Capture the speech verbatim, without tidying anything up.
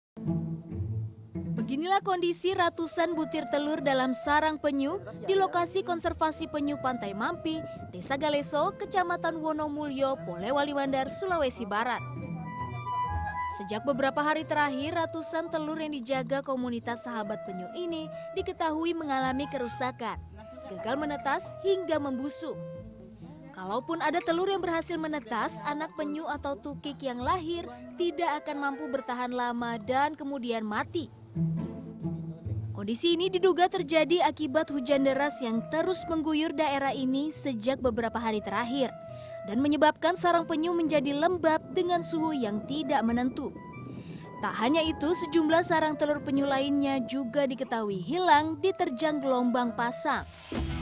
Beginilah kondisi ratusan butir telur dalam sarang penyu di lokasi konservasi penyu Pantai Mampi, Desa Galeso, Kecamatan Wonomulyo, Polewali Mandar, Sulawesi Barat. Sejak beberapa hari terakhir, ratusan telur yang dijaga komunitas sahabat penyu ini diketahui mengalami kerusakan, gagal menetas hingga membusuk. Kalaupun ada telur yang berhasil menetas, anak penyu atau tukik yang lahir tidak akan mampu bertahan lama dan kemudian mati. Kondisi ini diduga terjadi akibat hujan deras yang terus mengguyur daerah ini sejak beberapa hari terakhir dan menyebabkan sarang penyu menjadi lembab dengan suhu yang tidak menentu. Tak hanya itu, sejumlah sarang telur penyu lainnya juga diketahui hilang diterjang gelombang pasang.